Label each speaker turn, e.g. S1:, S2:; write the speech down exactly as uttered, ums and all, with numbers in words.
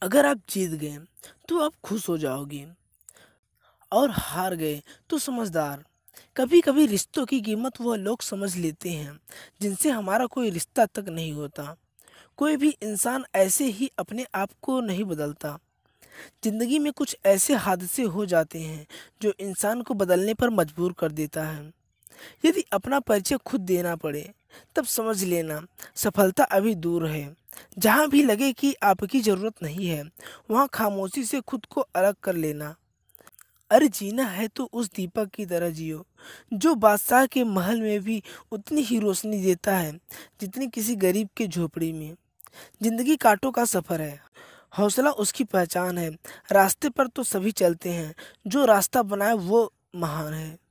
S1: अगर आप जीत गए तो आप खुश हो जाओगे और हार गए तो समझदार। कभी कभी रिश्तों की कीमत वह लोग समझ लेते हैं जिनसे हमारा कोई रिश्ता तक नहीं होता। कोई भी इंसान ऐसे ही अपने आप को नहीं बदलता। जिंदगी में कुछ ऐसे हादसे हो जाते हैं जो इंसान को बदलने पर मजबूर कर देता है। यदि अपना परिचय खुद देना पड़े तब समझ लेना सफलता अभी दूर है। जहाँ भी लगे कि आपकी ज़रूरत नहीं है वहाँ खामोशी से खुद को अलग कर लेना। अरे जीना है तो उस दीपक की तरह जियो जो बादशाह के महल में भी उतनी ही रोशनी देता है जितनी किसी गरीब के झोपड़ी में। जिंदगी कांटों का सफर है, हौसला उसकी पहचान है। रास्ते पर तो सभी चलते हैं, जो रास्ता बनाए वो महान है।